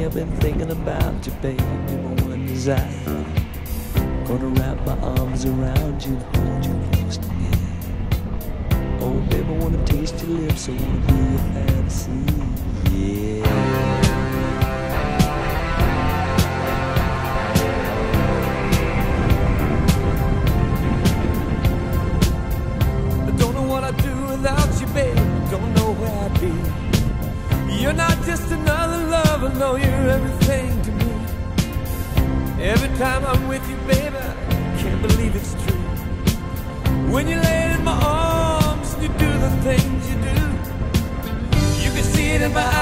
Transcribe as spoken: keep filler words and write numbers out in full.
I've been thinking about you, baby. My one desire, gonna wrap my arms around you and hold you close to me. Oh, baby, I wanna taste your lips, I wanna be your fantasy, yeah. Without you, babe, don't know where I'd be. You're not just another lover, no, you're everything to me. Every time I'm with you, baby, I can't believe it's true. When you lay in my arms and you do the things you do, you can see it in my